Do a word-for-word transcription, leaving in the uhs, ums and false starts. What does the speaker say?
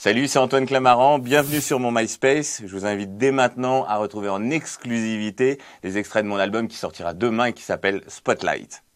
Salut, c'est Antoine Clamaran, bienvenue sur mon MySpace. Je vous invite dès maintenant à retrouver en exclusivité des extraits de mon album qui sortira demain et qui s'appelle Spotlight.